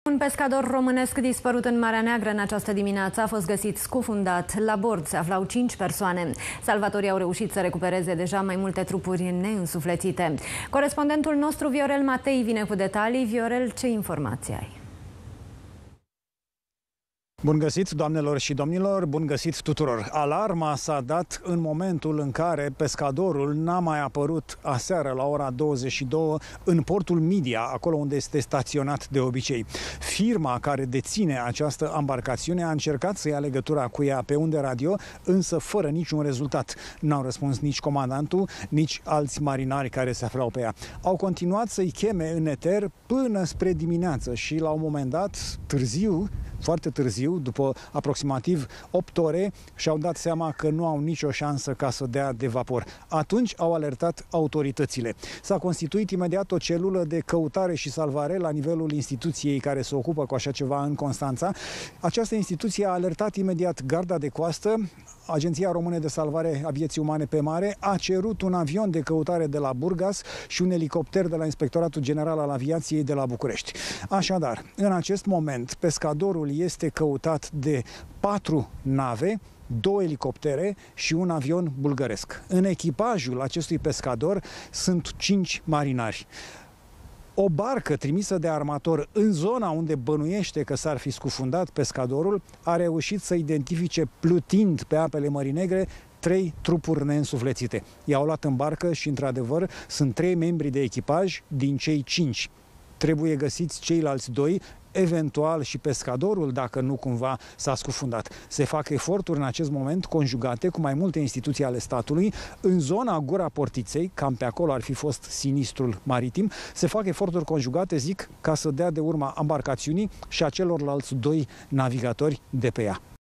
Un pescador românesc dispărut în Marea Neagră în această dimineață a fost găsit scufundat. La bord se aflau 5 persoane. Salvatorii au reușit să recupereze deja mai multe trupuri neînsuflețite. Corespondentul nostru, Viorel Matei, vine cu detalii. Viorel, ce informații ai? Bun găsit, doamnelor și domnilor, bun găsit tuturor. Alarma s-a dat în momentul în care pescadorul n-a mai apărut aseară la ora 22 în portul Midia, acolo unde este staționat de obicei. Firma care deține această embarcațiune a încercat să ia legătura cu ea pe unde radio, însă fără niciun rezultat. N-au răspuns nici comandantul, nici alți marinari care se aflau pe ea. Au continuat să-i cheme în eter până spre dimineață și la un moment dat, foarte târziu, după aproximativ 8 ore, și-au dat seama că nu au nicio șansă ca să dea de vapor. Atunci au alertat autoritățile. S-a constituit imediat o celulă de căutare și salvare la nivelul instituției care se ocupă cu așa ceva în Constanța. Această instituție a alertat imediat Garda de Coastă, Agenția Română de Salvare a Vieții Umane pe Mare, a cerut un avion de căutare de la Burgas și un elicopter de la Inspectoratul General al Aviației de la București. Așadar, în acest moment, pescadorul este căutat de 4 nave, 2 elicoptere și un avion bulgăresc. În echipajul acestui pescador sunt 5 marinari. O barcă trimisă de armator în zona unde bănuiește că s-ar fi scufundat pescadorul a reușit să identifice, plutind pe apele Mării Negre, 3 trupuri neînsuflețite. I-au luat în barcă și, într-adevăr, sunt 3 membri de echipaj din cei 5. Trebuie găsiți ceilalți 2, eventual și pescadorul, dacă nu cumva s-a scufundat. Se fac eforturi în acest moment conjugate cu mai multe instituții ale statului. În zona Gura Portiței, cam pe acolo ar fi fost sinistrul maritim, se fac eforturi conjugate, zic, ca să dea de urma embarcațiunii și a celorlalți 2 navigatori de pe ea.